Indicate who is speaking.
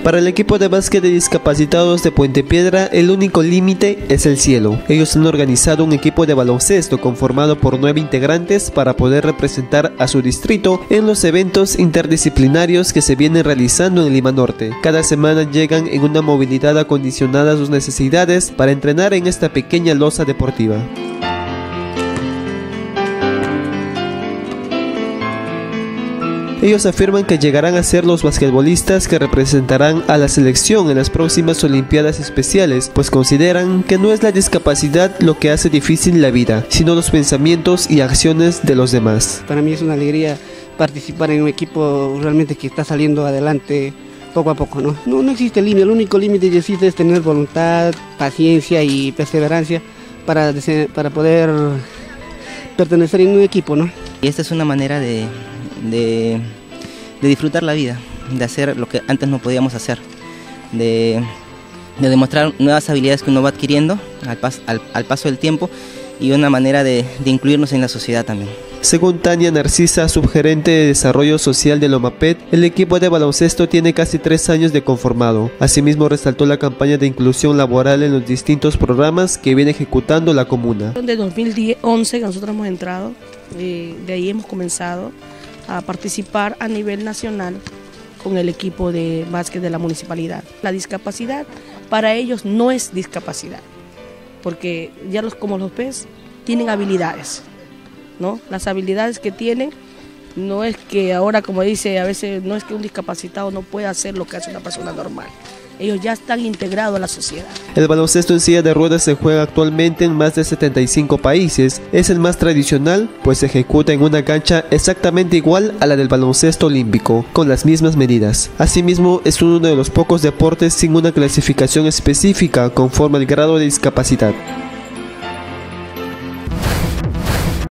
Speaker 1: Para el equipo de básquet de discapacitados de Puente Piedra, el único límite es el cielo. Ellos han organizado un equipo de baloncesto conformado por 9 integrantes para poder representar a su distrito en los eventos interdisciplinarios que se vienen realizando en Lima Norte. Cada semana llegan en una movilidad acondicionada a sus necesidades para entrenar en esta pequeña losa deportiva. Ellos afirman que llegarán a ser los basquetbolistas que representarán a la selección en las próximas Olimpiadas Especiales, pues consideran que no es la discapacidad lo que hace difícil la vida, sino los pensamientos y acciones de los demás.
Speaker 2: Para mí es una alegría participar en un equipo realmente que está saliendo adelante poco a poco, ¿no? No existe límite, el único límite que existe es tener voluntad, paciencia y perseverancia para poder pertenecer en un equipo, ¿no?
Speaker 3: Y esta es una manera de disfrutar la vida, de hacer lo que antes no podíamos hacer, de demostrar nuevas habilidades que uno va adquiriendo al paso del tiempo y una manera de incluirnos en la sociedad también.
Speaker 1: Según Tania Narcisa, subgerente de Desarrollo Social de Lomapet, el equipo de baloncesto tiene casi 3 años de conformado. Asimismo, resaltó la campaña de inclusión laboral en los distintos programas que viene ejecutando la comuna.
Speaker 4: Desde 2011 que nosotros hemos entrado, de ahí hemos comenzado a participar a nivel nacional con el equipo de básquet de la municipalidad. La discapacidad para ellos no es discapacidad, porque ya como los ves, tienen habilidades, ¿no? Las habilidades que tienen no es que ahora, como dice, a veces no es que un discapacitado no pueda hacer lo que hace una persona normal. Ellos ya están integrados a la sociedad.
Speaker 1: El baloncesto en silla de ruedas se juega actualmente en más de 75 países. Es el más tradicional, pues se ejecuta en una cancha exactamente igual a la del baloncesto olímpico, con las mismas medidas. Asimismo, es uno de los pocos deportes sin una clasificación específica conforme al grado de discapacidad.